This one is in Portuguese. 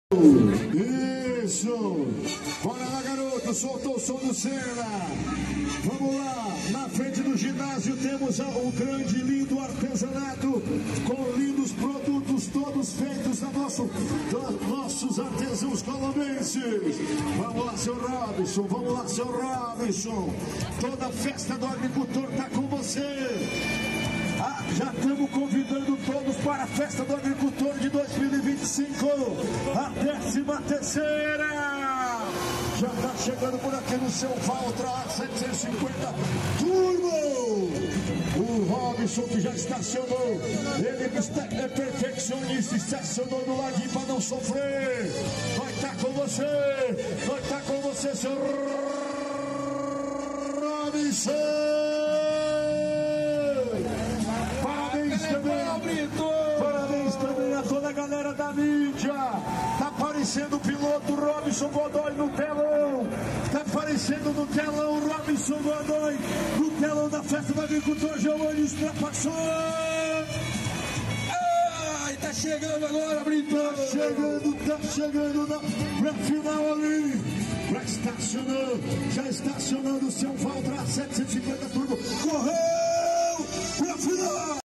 Isso! Bora lá, garoto! Soltou o som do Senna! Vamos lá! Na frente do ginásio temos o grande e lindo artesanato com lindos produtos todos feitos dos nossos artesãos colombenses. Vamos lá, seu Robinson! Vamos lá, seu Robinson! Toda a festa do agricultor está com você! Já estamos convidando todos para a Festa do Agricultor de 2025, a 13ª. Já está chegando por aqui no seu Valtra 750 Turbo. O Robinson, que já estacionou, ele é perfeccionista, estacionou do ladinho para não sofrer. Vai estar com você, seu Robinson. Parabéns também a toda a galera da mídia. Tá aparecendo o piloto Robinson Godoy no telão. Tá aparecendo no telão o Robinson Godoy no telão da Festa do Agricultor. Giovanni ultrapassou. Ai, tá chegando agora, Brito. Tá chegando pra final ali. Já estacionando o seu Valtra 750 Turbo. Correu pra final.